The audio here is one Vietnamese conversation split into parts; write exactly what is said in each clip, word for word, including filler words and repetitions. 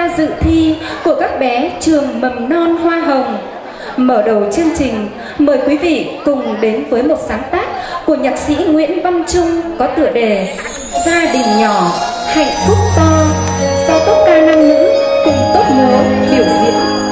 gia dự thi của các bé trường mầm non Hoa Hồng. Mở đầu chương trình, mời quý vị cùng đến với một sáng tác của nhạc sĩ Nguyễn Văn Trung có tựa đề Gia đình nhỏ, hạnh phúc to, do tốp ca nam nữ cùng tốp múa biểu diễn.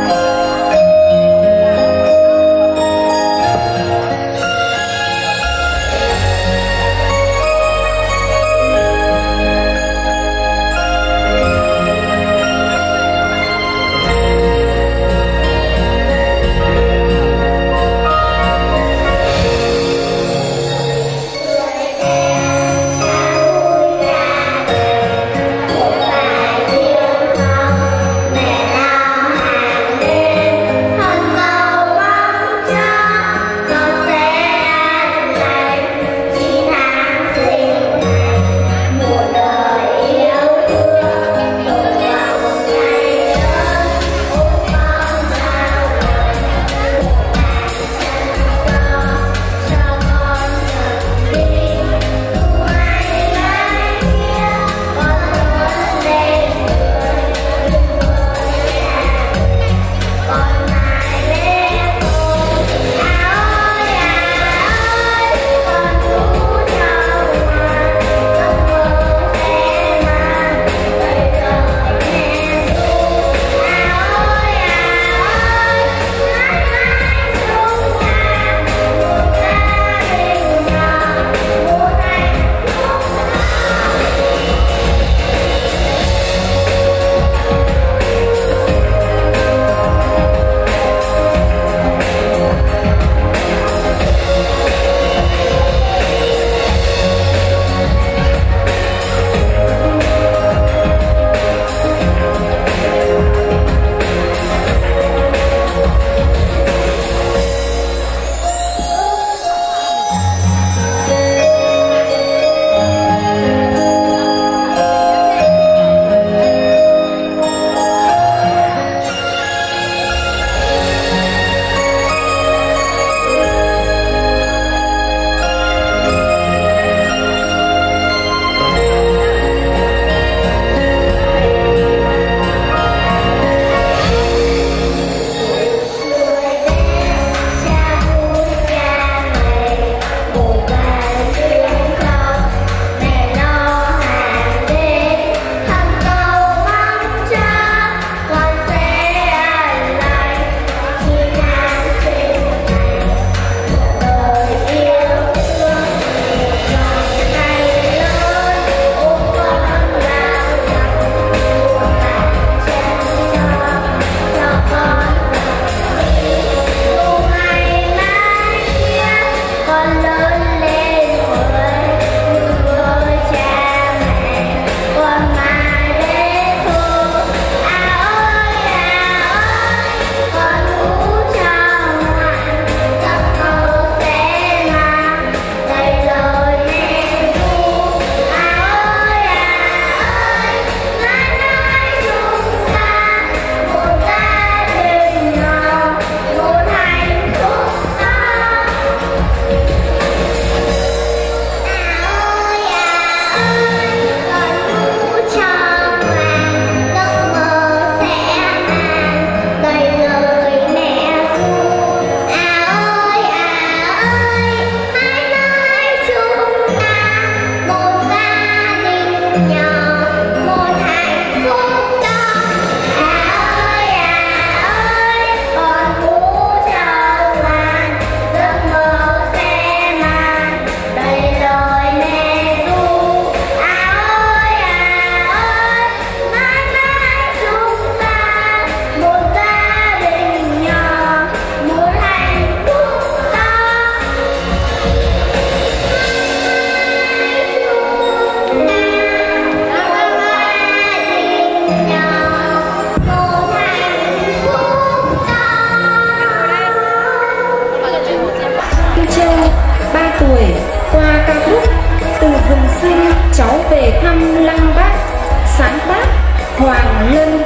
Cháu về thăm Lăng Bác, sáng tác Hoàng Lân.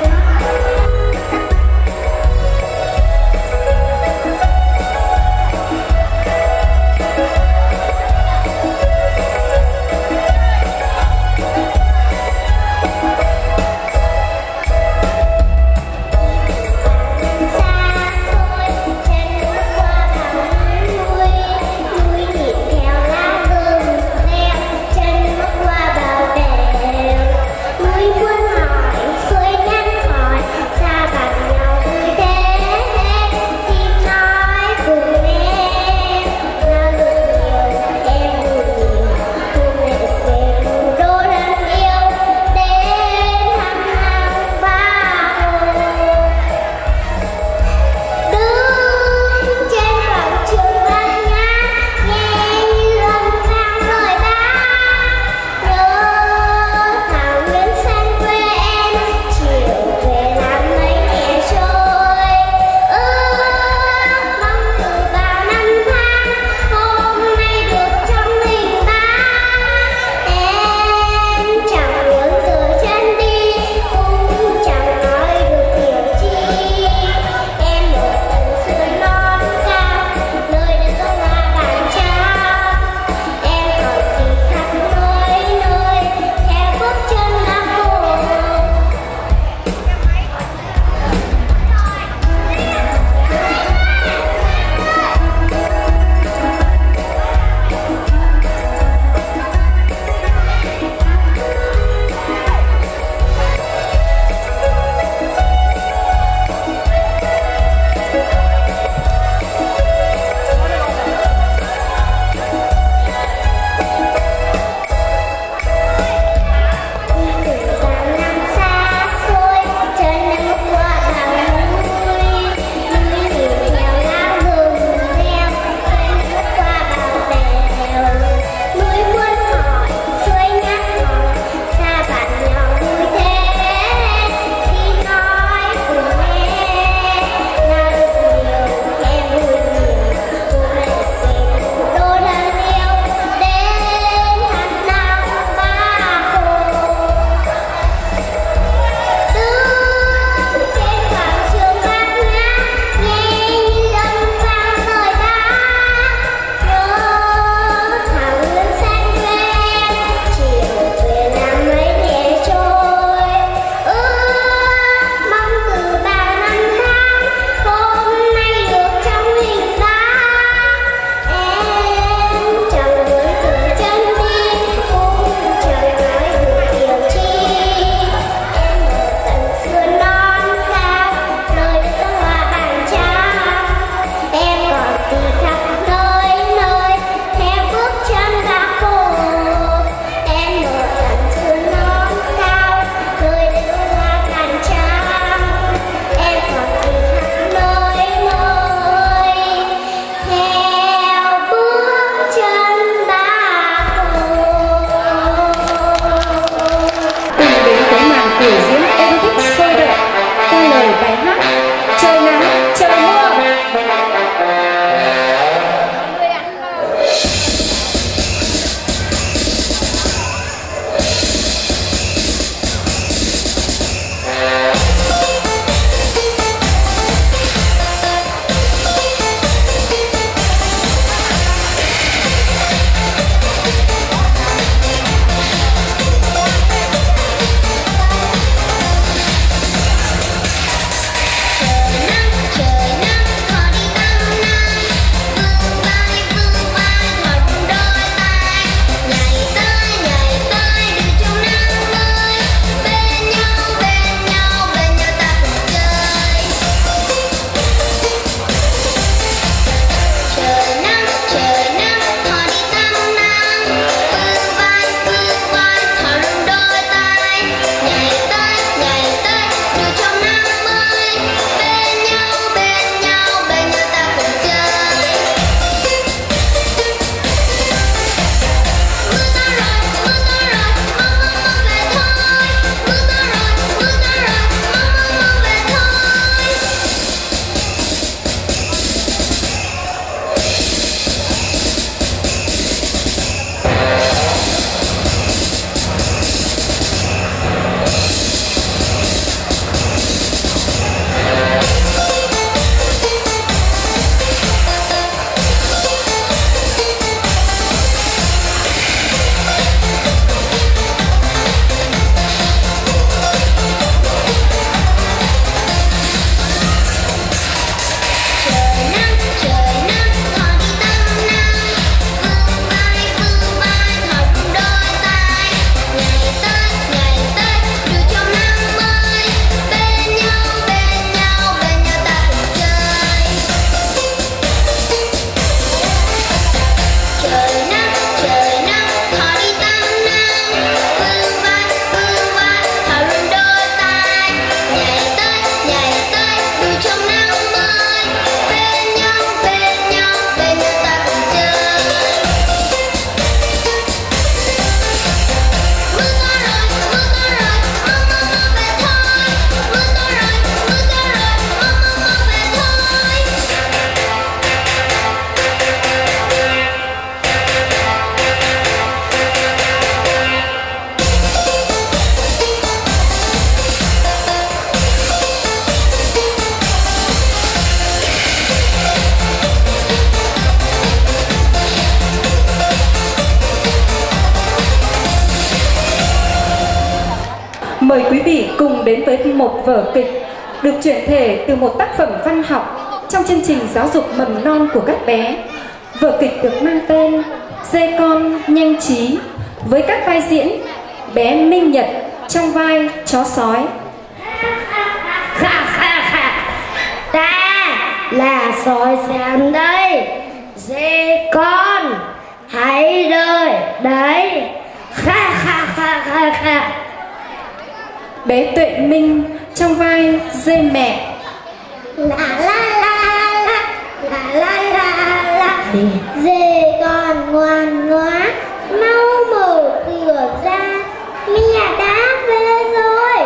tới một vở kịch được chuyển thể từ một tác phẩm văn học trong chương trình giáo dục mầm non của các bé. Vở kịch được mang tên Dê Con Nhanh Trí, với các vai diễn bé Minh Nhật trong vai chó sói. Ta là sói xám đây, dê con hãy đợi đấy. Kha kha kha kha kha. Bé Tuệ Minh trong vai dê mẹ. La la la la la la la la. Dê con ngoan ngoãn, mau mở cửa ra, mẹ đã về rồi.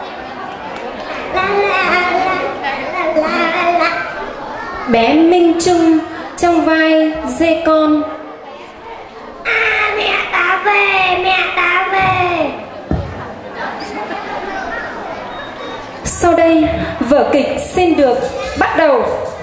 La la la la la la. Bé Minh Trung trong vai dê con. À, mẹ đã về, mẹ đã về. Sau đây, vở kịch xin được bắt đầu.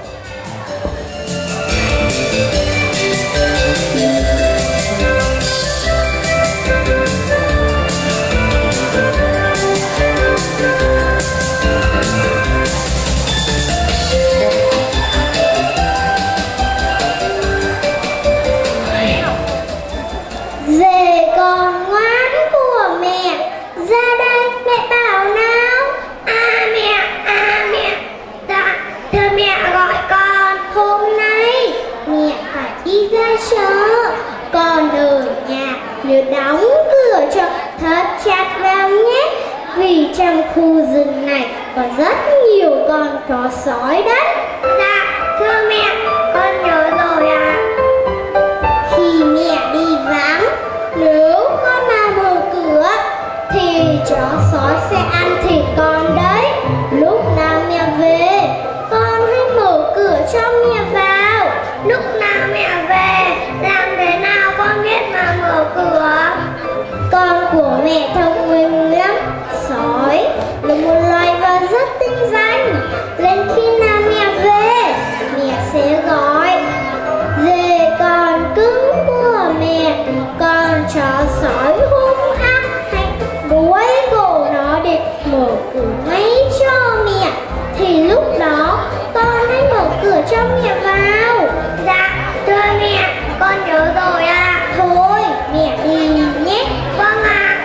Dê con ngoan của mẹ, ra đây mẹ bảo nào. À mẹ, à mẹ, dạ, thưa mẹ gọi con. Hôm nay mẹ phải đi ra chợ, con ở nhà nhớ đóng cửa cho thật chặt vào nhé, vì trong khu rừng này có rất nhiều con chó sói đấy. Dạ, thưa mẹ, con nhớ rồi ạ. Khi mẹ đi vắng, nếu con nào mở cửa thì chó sói sẽ ăn thịt con đấy. Lúc nào mẹ về, con hãy mở cửa cho mẹ vào. Lúc nào mẹ về, làm thế nào con biết mà mở cửa? Con của mẹ thông minh lắm. Sói là một loài vật rất tinh danh, nên khi nào mẹ về, mẹ sẽ gọi. Dê con cứng của mẹ, con chó sói hung ác, hãy đuổi cổ nó để mở cửa ngay cho mẹ. Thì lúc đó con hãy mở cửa cho mẹ vào. Dạ, thưa mẹ, con nhớ rồi ạ. À. Thôi, mẹ đi nhé. Vâng ạ.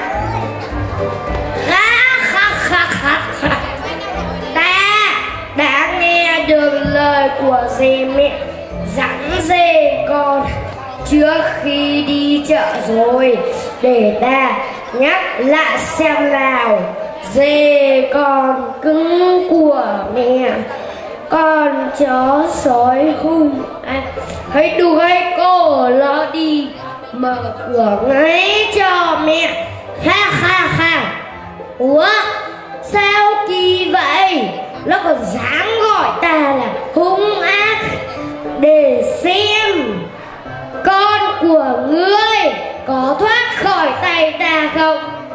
À. Ta đã nghe được lời của dê mẹ dặn dê con trước khi đi chợ rồi, để ta nhắc lại xem nào. Dê con cứng của mẹ, con chó sói hung ác, hãy đuổi cổ nó đi, mở cửa ngay cho mẹ. Ha ha ha. Ủa, sao kỳ vậy? Nó còn dám gọi ta là hung ác. Để xem con của ngươi có thoát khỏi tay ta không.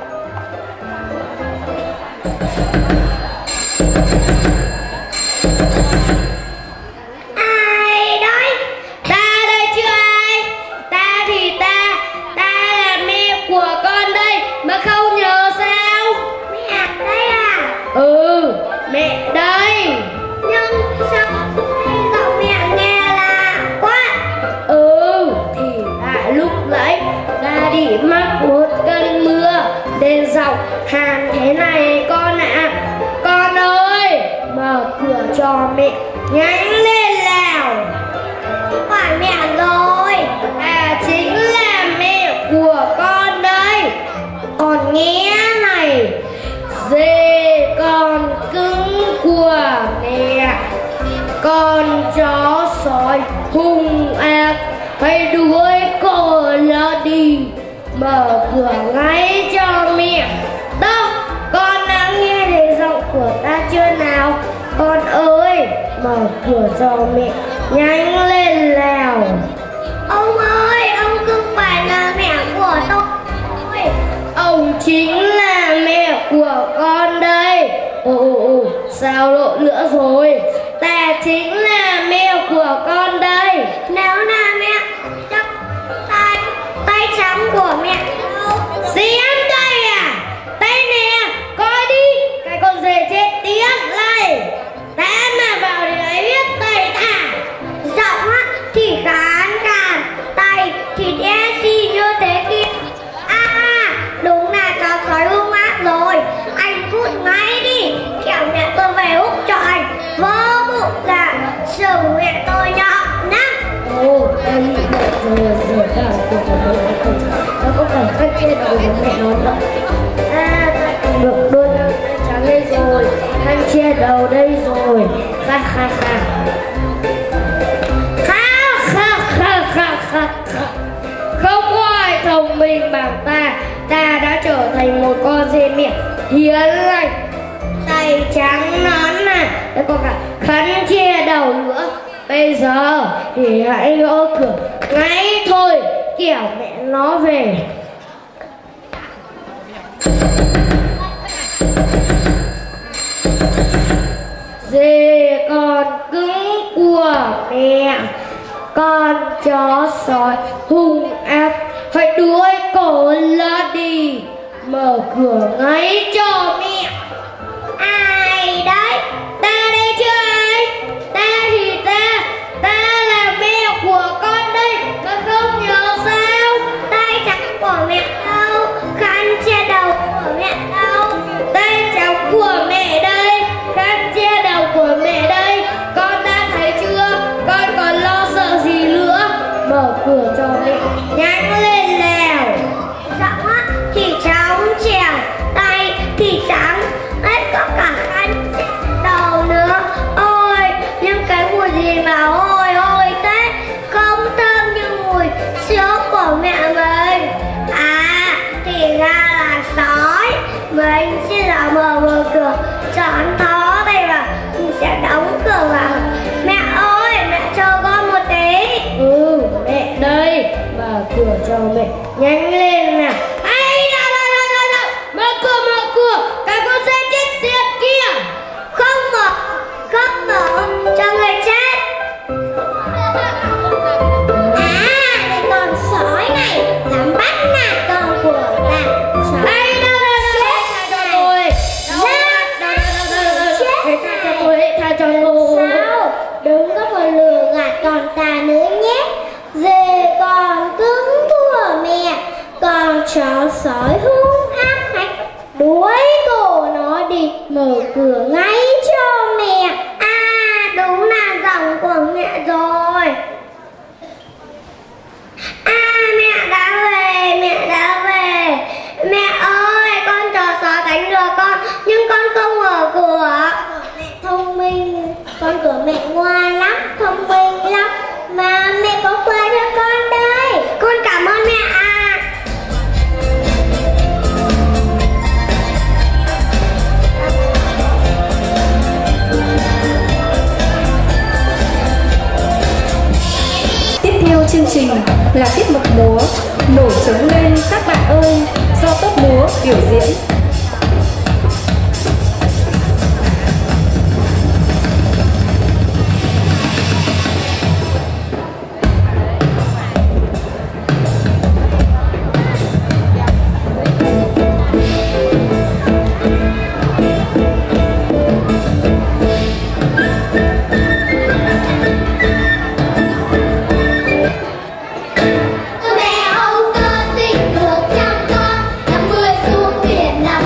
Ai đấy? Ta đây chứ ai? Ta thì ta, ta là mẹ của con đây, mà không nhớ sao? Mẹ đây à? Ừ, mẹ đây. Nhưng sao giọng mẹ nghe là quá? Ừ, thì tại lúc nãy ta đi mắc một cơn mưa nên giọng hàn thế này con ạ. À. Con ơi, mở cửa cho mẹ nhanh lên nào. Hỏi mẹ rồi, ta chính là mẹ của con đây. Con nghe này, dê con cứng của mẹ, con chó sói hung ác, hãy đuổi cổ nó đi, mở cửa ngay cho mẹ. Đâu, con đã nghe thấy giọng của ta chưa nào? Con ơi, mở cửa cho mẹ nhanh lên nào. Ông ơi, ông không phải là mẹ của tôi. Ông chính là mẹ của con đây. Ồ ồ ồ, sao lộ nữa rồi? Ta chính là mẹ của con đây. Nếu là mẹ, chắc tay, tay trắng của mẹ đâu? Xem đây à? Tay nè, coi đi, cái con dê Ồ, em bị bệnh rồi, rồi cả cuộc của mình nó có phải khăn che đầu của mẹ nó nữa. À, ta được đôi tay trắng đây rồi, khăn che đầu đây rồi. Ha ha ha. Ha ha ha ha ha. Không có ai thông minh bằng ta. Ta đã trở thành một con dê mẹ hiền lành, tay trắng nón này, lại có cả khăn che đầu nữa. Bây giờ thì hãy gõ cửa ngay thôi, kiểu mẹ nó về. Dê con cứng của mẹ, con chó sói hung ác, hãy đuổi cổ nó đi, mở cửa ngay cho mẹ. Ai đấy? Ta đây chứ ai? Ta thì ta, ta là mẹ của con đây, mà không nhớ sao? Tay trắng của mẹ đâu? Khăn che đầu của mẹ đâu? Tay trắng của mẹ đây, khăn che đầu của mẹ đây. Con đã thấy chưa? Con còn lo sợ gì nữa? Mở cửa cho mẹ, nhanh lên nào. Giọng á thì trắng trẻo, tay thì trắng, hết có cả khăn che đầu nữa. Ôi, những cái mùi gì mà ôi ôi thế, không thơm như mùi sữa của mẹ mình. À, thì ra là sói. Mình xin là mở mở cửa cho anh thó đây vào, mình sẽ đóng cửa vào. Mẹ ơi, mẹ chờ con một tí. Ừ, mẹ đây, mở cửa cho mẹ, nhanh lên nào. Ai đâu đâu đâu đâu đâu, mở cửa mở cửa, cái con dê chết tiệt kia. Không mở, không mở, cho người chết. À, cái con sói này dám bắt nạt con của ta. Ai đâu đâu đâu đâu, tha cho tôi. Đâu đâu đâu đâu đâu, tha cho tôi, tha cho tôi. Sao? Đừng có mà lừa gạt con ta nữa nhé. Dê con cứng của mẹ, con chó sói hung ác, hãy đuổi cổ nó đi, mở cửa ngay cho mẹ. À, đúng là giọng của mẹ rồi. À, mẹ đã về, mẹ đã về. Mẹ ơi, con chó sói đánh lừa con, nhưng con không mở cửa. Mẹ thông minh, con cửa mẹ ngoan lắm, thông minh lắm. Mà mẹ có quà cho con đây. Con cảm ơn mẹ à. Tiếp theo chương trình là tiết mục múa Nổi trống lên các bạn ơi, do tốp múa biểu diễn. Mẹ âu cơ sinh được trăm con, năm mươi xuống biển làm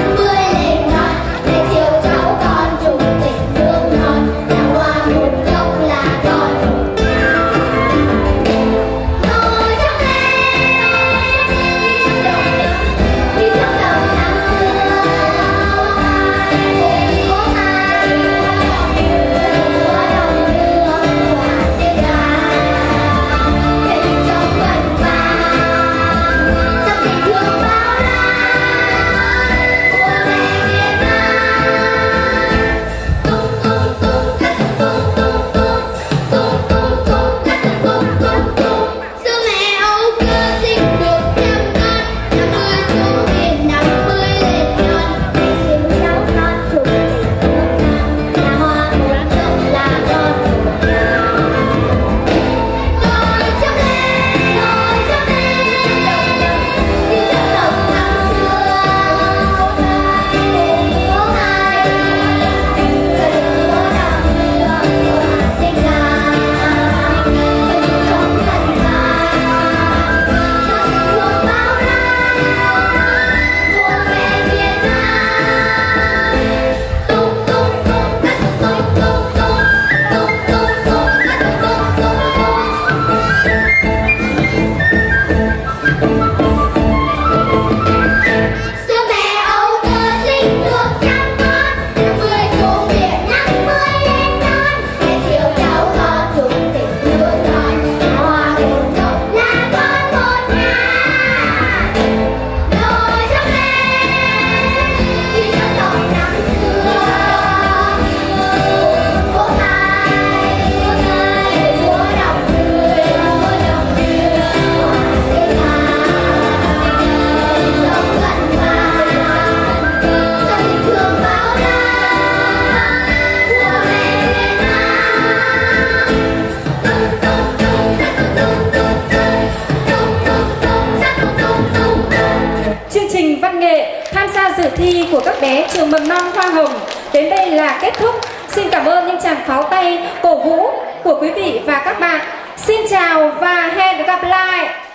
trường mầm non Hoa Hồng đến đây là kết thúc. Xin cảm ơn những tràng pháo tay cổ vũ của quý vị và các bạn. Xin chào và hẹn gặp lại.